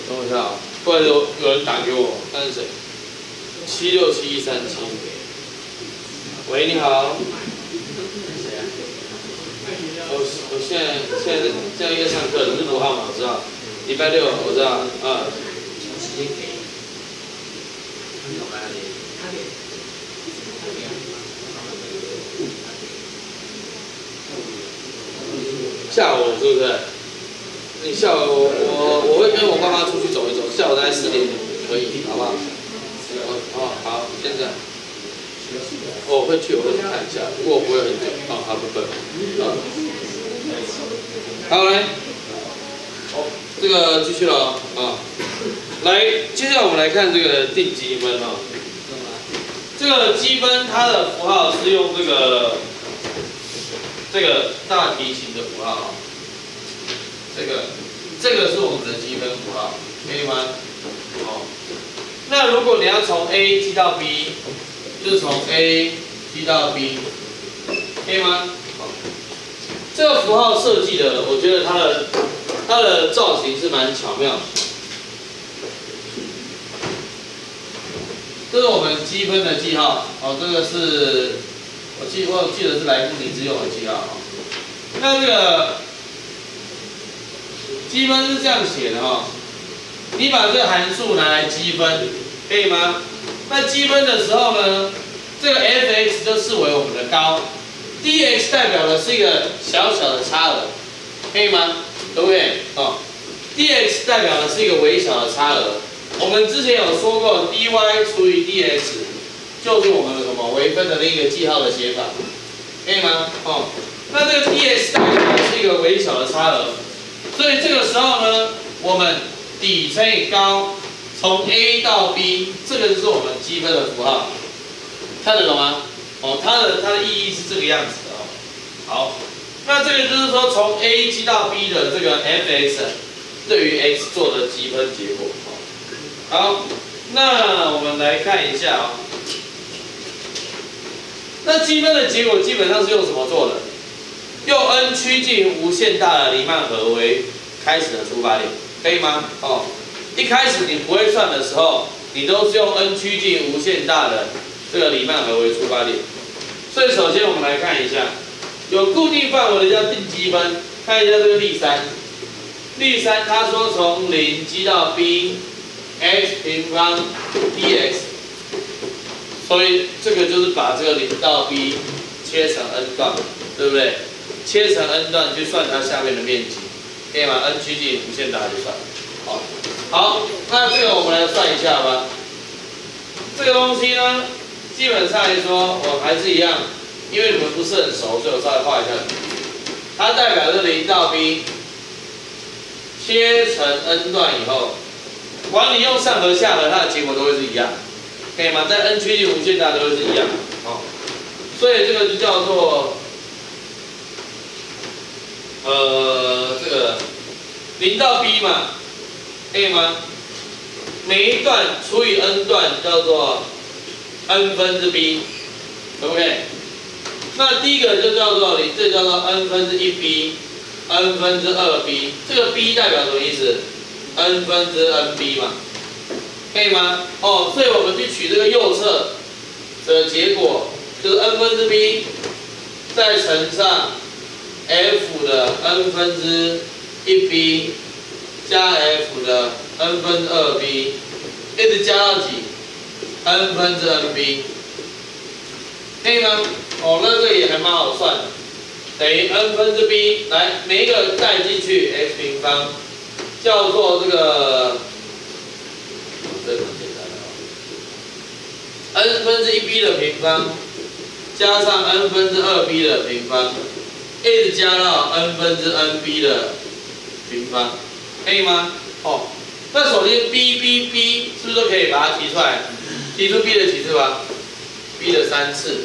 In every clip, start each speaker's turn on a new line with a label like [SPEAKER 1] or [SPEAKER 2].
[SPEAKER 1] 等我一下啊，不然有人打给我，那是谁？767137。喂，你好。我现在应该上课，你是5号嘛？我知道。礼拜6我知道，下午是不是？你下午我会跟我爸妈出去走一走，下午大概4点可以，好不好？好，现在。我会去看一下，不过我不会很久，好，不会。好，来，这个继续了啊。来，接下来我们来看这个定积分啊。这个积分它的符号是用这个大提琴的符号啊。这个是我们的积分符号，可以吗？哦。那如果你要从 A 记到 B， 就是从 A 记到 B， 可以吗？好。这个符号设计的，我觉得它的造型是蛮巧妙的。这是我们积分的记号，哦，这个是我记得是来自你之用的记号啊。那这个积分是这样写的哈，你把这个函数拿来积分，可以吗？那积分的时候呢，这个 f(x) 就视为我们的高 ，dx 代表的是一个小小的差额，可以吗？可不可以？哦 ，dx 代表的是一个微小的差额。我们之前有说过 dy 除以 dx 就是我们的什么微分的另一个记号的写法，可以吗？哦，那这个 dx 代表的是一个微小的差额，所以这个时候呢，我们底乘以高，从 A 到 B， 这个就是我们积分的符号，看得懂吗？哦，它的意义是这个样子的哦。好，那这个就是说从 A 积到 B 的这个 f(x) 对于 x 做的积分结果。好，那我们来看一下啊、那积分的结果基本上是用什么做的？用 n 趋近无限大的黎曼河为开始的出发点，可以吗？哦，一开始你不会算的时候，你都是用 n 趋近无限大的这个黎曼河为出发点。所以首先我们来看一下，有固定范围的叫定积分，看一下这个例3。例3他说从0积到 b。x 平方 dx， 所以这个就是把这个0到 b 切成 n 段，对不对？切成 n 段去算它下面的面积，可以吗 ？n 趋近无限大就算。好，那这个我们来算一下吧。这个东西呢，基本上来说，我还是一样，因为你们不是很熟，所以我稍微画一下。它代表是0到 b 切成 n 段以后。管你用上和下和，它的结果都会是一样，可以吗？在 n 趋近无限大都会是一样，哦，所以这个就叫做这个0到 b 嘛，可以吗？每一段除以 n 段叫做 n 分之 b， 可不可以？那第一个就叫做这叫做 n 分之 1b，n 分之 2b， 这个 b 代表什么意思？n 分之 nb 嘛，可以吗？哦，所以我们去取这个右侧的结果，就是 n 分之 b， 再乘上 f 的 n 分之 1b 加 f 的 n 分之 2b， 一直加到几 n 分之 nb， 可以吗？哦，那这个也还蛮好算的，等于 n 分之 b， 来每一个带进去 x 平方。叫做这个，这很简单的，n 分之 1b 的平方加上 n 分之 2b 的平方，一直加到 n 分之 nb 的平方，可以吗？哦，那首先 b 是不是都可以把它提出来？提出 b 的几次吧 ？b 的3次。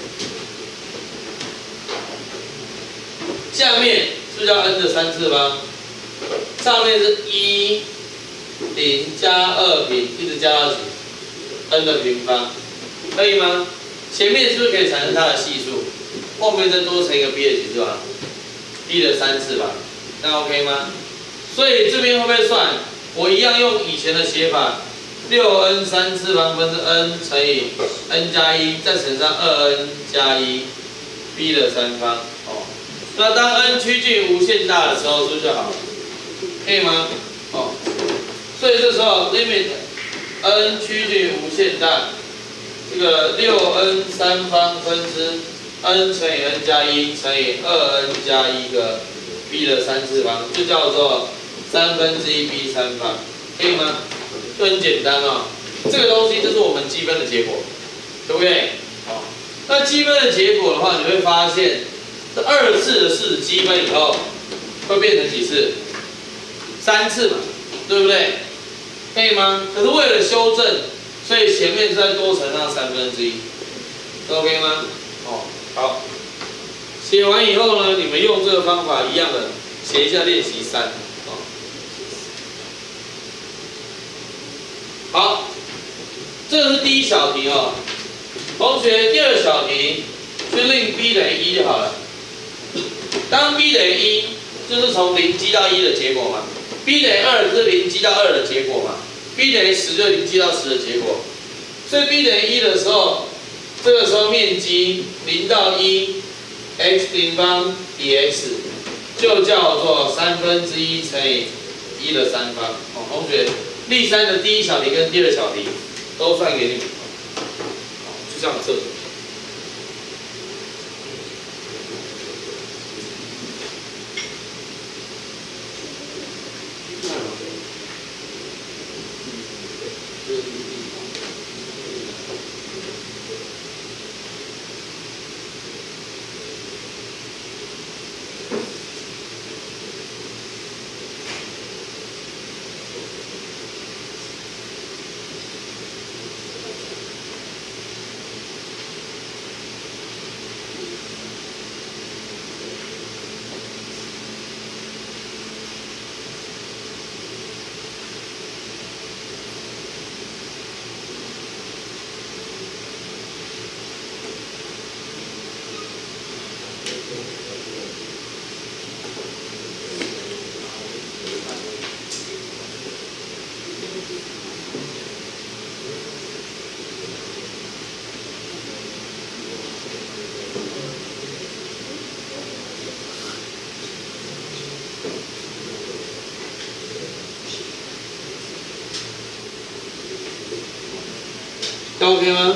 [SPEAKER 1] 下面是不是要 n 的3次吧？上面是1 0加2平，一直加到几 n 的平方，可以吗？前面是不是可以产生它的系数？后面再多乘一个 b 的几次吧 ？b 的3次吧，那 OK 吗？所以这边会不会算？ 我一样用以前的写法，6n 3次方分之 n 乘以 n 加1，再乘上2n 加1 b 的3方。哦，那当 n 趋近无限大的时候，是不是就好了？可以吗？哦，所以这时候 limit n 趋近无限大，这个6n 3方分之 n 乘以 n 加1乘以2n 加1个 b 的3次方，就叫做1/3 b 3方，可以吗？就很简单哦。这个东西就是我们积分的结果，对不对？好，那积分的结果的话，你会发现这2次的式积分以后会变成几次？3次嘛，对不对？可以吗？可是为了修正，所以前面再多乘上1/3， OK 吗？哦，好。写完以后呢，你们用这个方法一样的写一下练习3。哦，好，这个是第一小题哦。同学，第2小题就令 b 等于1就好了。当 b 等于1，就是从0积到1的结果嘛。b 等于2就是0积到2的结果嘛。b 等于10就是0积到10的结果。所以 b 等于1的时候，这个时候面积0到1 x0 方 dx 就叫做1/3乘以1的3方。哦，同学，例3的第1小题跟第2小题都算给你们。好，就这样测。OK 吗？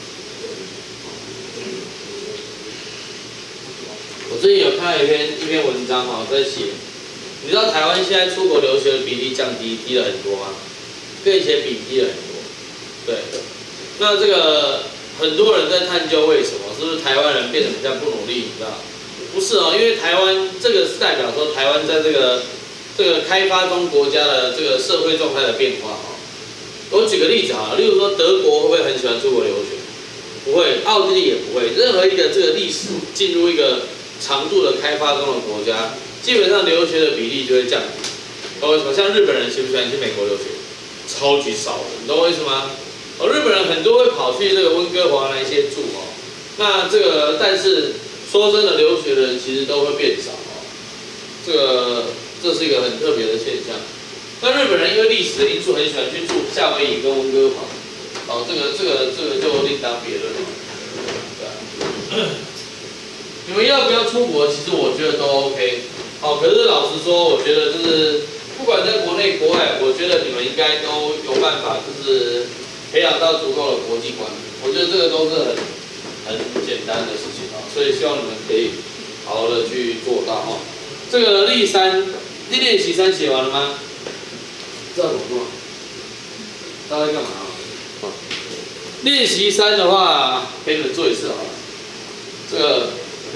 [SPEAKER 1] 我最近有看到一篇文章哈，在写，你知道台湾现在出国留学的比例降低了很多吗？跟以前比低了很多。对，那这个很多人在探究为什么，是不是台湾人变得比较不努力？你知道？不是哦，因为台湾这个是代表说台湾在这个开发中国家的这个社会状态的变化哈。我举个例子哈，例如说德国会不会很喜欢出国留学？不会，奥地利也不会。任何一个这个历史进入一个长度的开发中的国家，基本上留学的比例就会降低。懂我意思吗？像日本人喜不喜欢去美国留学？超级少的，你懂我意思吗？哦，日本人很多会跑去这个温哥华那一些住哦。那这个，但是说真的，留学的人其实都会变少哦。这是一个很特别的现象。那日本人因为历史的因素，很喜欢去住夏威夷跟温哥华。哦，这个就另当别论了。对啊。你们要不要出国？其实我觉得都 OK。好，可是老实说，我觉得就是不管在国内国外，我觉得你们应该都有办法，就是培养到足够的国际观。我觉得这个都是很简单的事情啊，所以希望你们可以好好的去做到哈。这个例3练习3写完了吗？知道怎么做？大家在干嘛啊？练习3的话，给你们做一次好了。这个，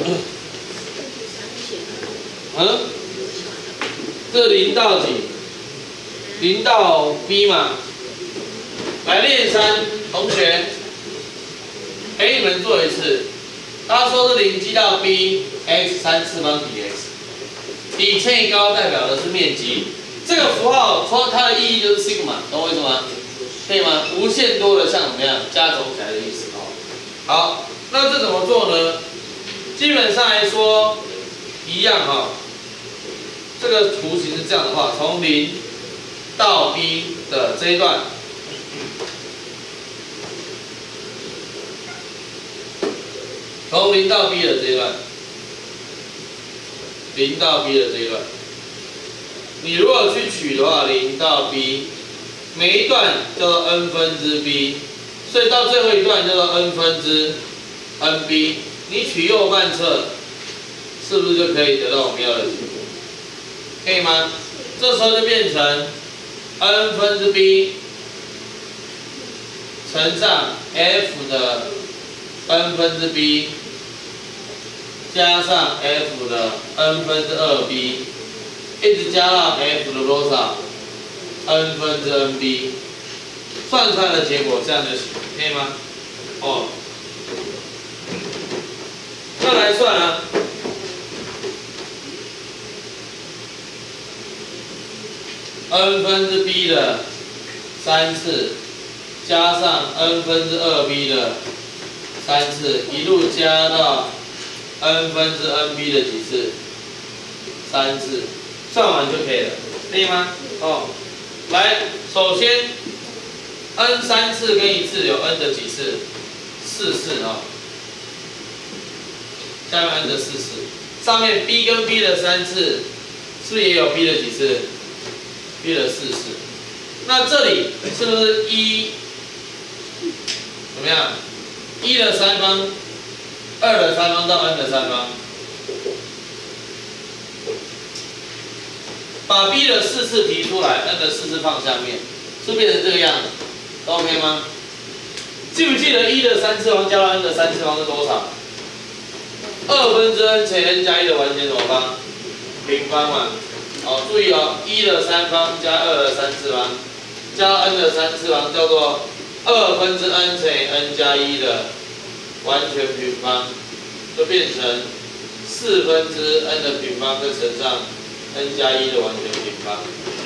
[SPEAKER 1] 这0到几？0到 b 嘛。来练3，同学，给你们做一次。他说是0积到 b x 3次方 dx， 底乘以高代表的是面积。这个符号说它的意义就是 sigma， 懂我意思吗？可以吗？无限多的像怎么样加总起来的意思哦。好，那这怎么做呢？基本上来说一样哈。这个图形是这样的话，从0 到 B 的这一段，从0到 B 的这一段，0到 B 的这一段，你如果去取的话，0到 B， 每一段叫做 n 分之 B， 所以到最后一段叫做 n 分之 NB， 你取右半侧，是不是就可以得到我们要的结果？可以吗？这时候就变成 n 分之 B 乘上 f 的 n 分之 B 加上 f 的 n 分之2B， 一直加到 f 的多少 n 分之 NB， 算出来的结果这样就行，可以吗？哦，再来算啊。n 分之 B 的3次，加上 n 分之2B 的3次，一路加到 n 分之 NB 的几次？3次，算完就可以了，可以吗？哦，来，首先 n 3次跟1次有 n 的几次？4次啊、哦。下面 n 的4次，上面 B 跟 B 的3次，是不是也有 B 的几次？B 的4次，那这里是不是1怎么样？1的3方，2的3方到 n 的3方，把 B 的4次提出来 ，n 的4次放下面，是不是变成这个样子？都 OK 吗？记不记得1的3次方加到 n 的3次方是多少？2分之 n 乘 n 加1的完全什么方？平方嘛。好，注意哦，1的3方加2的3次方，加 n 的3次方叫做2分之 n 乘以 n 加1的完全平方，就变成4分之 n 的平方再乘上 n 加1的完全平方。